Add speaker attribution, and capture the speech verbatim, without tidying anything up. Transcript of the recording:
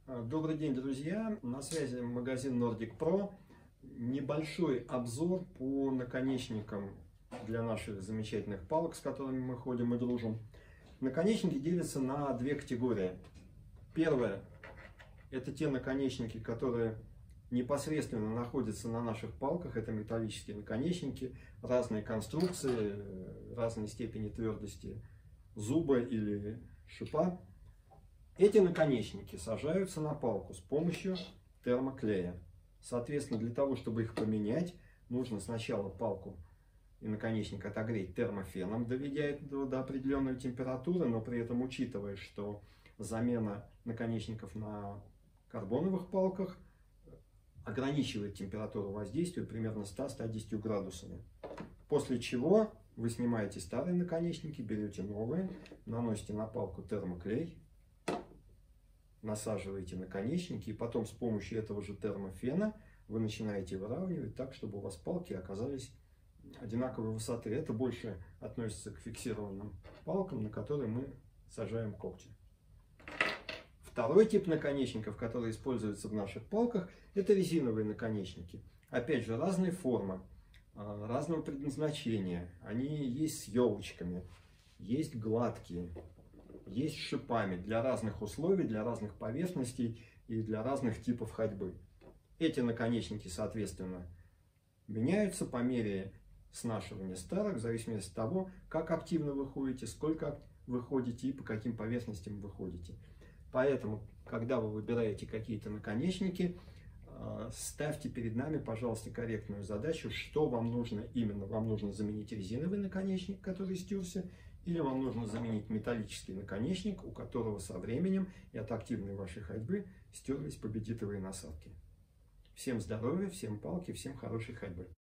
Speaker 1: Добрый день, друзья! На связи магазин Nordic Pro. Небольшой обзор по наконечникам для наших замечательных палок, с которыми мы ходим и дружим. Наконечники делятся на две категории. Первое – это те наконечники, которые непосредственно находятся на наших палках. Это металлические наконечники, разные конструкции, разной степени твердости зуба или шипа. Эти наконечники сажаются на палку с помощью термоклея. Соответственно, для того, чтобы их поменять, нужно сначала палку и наконечник отогреть термофеном, доведя это до, до определенной температуры, но при этом учитывая, что замена наконечников на карбоновых палках ограничивает температуру воздействия примерно ста — ста десяти градусами. После чего вы снимаете старые наконечники, берете новые, наносите на палку термоклей, насаживаете наконечники, и потом с помощью этого же термофена вы начинаете выравнивать так, чтобы у вас палки оказались одинаковой высоты. Это больше относится к фиксированным палкам, на которые мы сажаем когти. Второй тип наконечников, который используется в наших палках, это резиновые наконечники. Опять же, разные формы, разного предназначения. Они есть с елочками, есть гладкие, есть с шипами для разных условий, для разных поверхностей и для разных типов ходьбы. Эти наконечники, соответственно, меняются по мере снашивания старых, в зависимости от того, как активно вы ходите, сколько вы ходите и по каким поверхностям вы ходите. Поэтому, когда вы выбираете какие-то наконечники, ставьте перед нами, пожалуйста, корректную задачу, что вам нужно именно. Вам нужно заменить резиновый наконечник, который стерся, или вам нужно заменить металлический наконечник, у которого со временем и от активной вашей ходьбы стерлись победитовые насадки. Всем здоровья, всем палки, всем хорошей ходьбы.